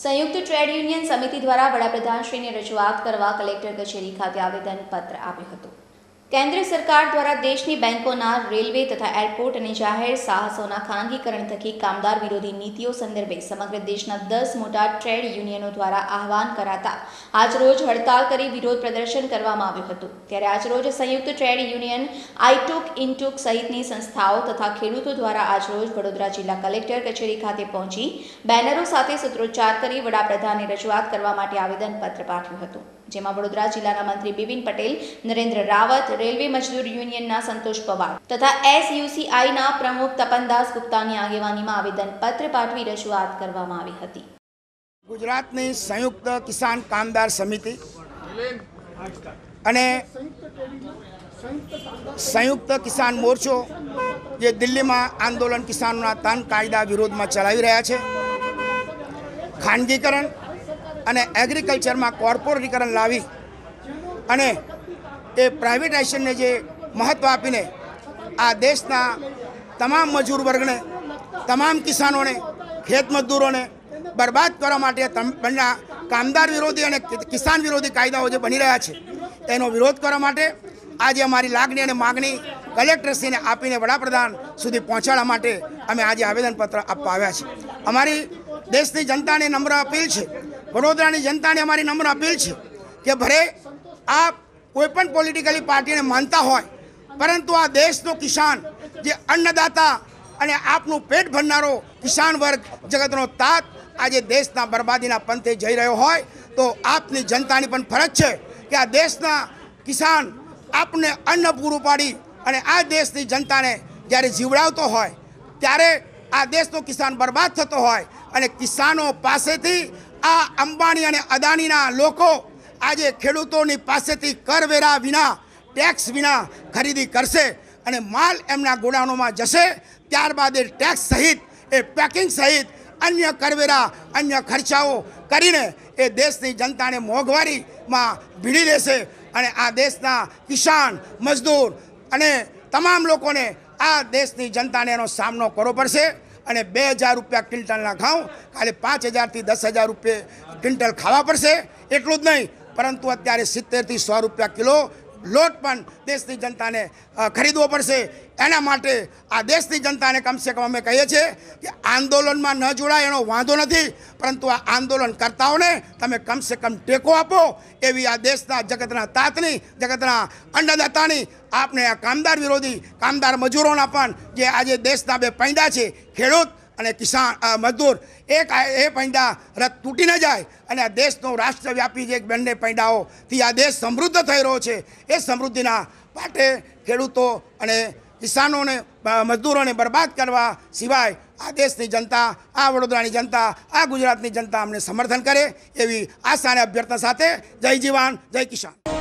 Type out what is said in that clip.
संयुक्त trade union समिति द्वारा वडाप्रधानश्रीने रजूआत करवा कलेक्टर कचेरी खाते आवेदनपत्र आप्युं हतुं। केन्द्र सरकार द्वारा देशनी बैंकोना, रेलवे तथा एरपोर्ट और जाहेर साहसोना खानगीकरण थकी कामदार विरोधी नीतिओ संदर्भे समग्र देशना 10 मोटा ट्रेड यूनियनों द्वारा आह्वान कराता आज रोज हड़ताल करी विरोध प्रदर्शन करवामां आव्युं हतुं। त्यारे आज रोज संयुक्त ट्रेड यूनियन आईटूक, इनटूक सहितनी संस्थाओं तथा खेडूतो द्वारा आज रोज वडोदरा जिल्ला कलेक्टर कचेरी खाते पहोंची बेनरो साथे सूत्रोच्चार करी वडाप्रधानने रजूआत करवा माटे आवेदनपत्र पाठव्युं हतुं। जेमां वडोदरा जिल्लाना मंत्री बिपिन पटेल, नरेन्द्र रावत, रेलवे मजदूर यूनियनना संतोष पवार तथा SUCIना प्रमुख तपनदास गुप्तानी आगेवानीमां आवेदनपत्र पाठवी रजूआत करवामां आवी हती। गुजरातनी संयुक्त किसान कामदार समिति अने संयुक्त किसान मोर्चो जे दिल्ली में आंदोलन किसानों तान कायदा विरोध में चलावी रह्या छे। खानगीकरण अने एग्रीकल्चर में कॉर्पोरेटीकरण लावी अने ए प्राइवेटाइजेशन ने जे महत्व आपीने आ देशना तमाम मजूर वर्ग ने, तमाम किसानों ने, खेत मजदूरों ने बर्बाद करवा माटे बन्ना कामदार विरोधी अने किसान विरोधी कायदाओ जे बनी रह्या छे एनो विरोध करवा माटे आज अमारी लागणी अने मागणी कलेक्टरश्रीने आपीने वडाप्रधान सुधी पहोंचाडवा माटे अमे आज आवेदनपत्र आपवा आव्या छे। अमारी देशनी जनताने नम्र अपील छे, वडोदरानी जनताने अमारी नम्र अपील छे के भले आप कोईपण पॉलिटिकली पार्टीने मानता होय परंतु आ देशनो किसान जे अन्नदाता अने आपनुं पेट भरनारो किसान वर्ग जगतनो तात आज देशना बर्बादीना पंथे जई रह्यो होय तो आपनी जनतानी पण फरज छे कि आ देशना किसान आपने अन्न पूरुं पाडी अने आ देशनी जनताने ज्यारे जीवडावतो होय त्यारे आ देशनो किसान बर्बाद थतो होय अने किसानो पासेथी आ अंबाणी अने अदाणीना लोको आजे खेडूतोनी पासेथी करवेरा विना, टेक्स विना खरीदी करशे अने माल एमना गोडाउनोमां जशे। त्यारबाद ए टेक्स सहित, ए पेकिंग सहित अन्य करवेरा, अन्य खर्चाओ करीने ए देशनी जनताने मोंघवारीमां भीड़ी लेशे अने आ देशना किसान, मजदूर अने तमाम लोकोने आ देशनी जनताने एनो सामनो करवो पड़शे अने 2000 रुपया क्विंटलना घऊं काले 5000 થી 10,000 रुपये क्विंटल खावा पड़शे। एटलुं ज नहीं परंतु अत्यारे 70 થી 100 रुपया किलो लोट पण देशनी जनताने खरीदवो पड़शे। एना माटे आ देशनी जनताने कम से कम अमे कहीए छीए कि आंदोलन में न जोड़ाय एनो वांधो नथी परंतु आ आंदोलन करताओने तमे कम से कम टेको आपो एवी आ देशना जगतना तातनी, जगतना अन्नदातानी आपने आ कामदार विरोधी, कामदार मजूरोना पण जे आज देशना बे पैंडा छे खेडूत अने किसान मजदूर ए पैंडा रथ तूटी न जाए अने आ देशनो राष्ट्रव्यापी जे बंने पैंडाओ थी आ देश समृद्ध थई रह्यो छे ए समृद्धिना पाटे खेडूतो अने किसानों ने, मजदूरों ने बर्बाद करवा सिवाय आ देशनी जनता, आ वडोदरानी जनता, आ गुजरातनी जनता अमने समर्थन करे एवी आशा अने अभ्यर्थना साथे जय जवान, जय किसान।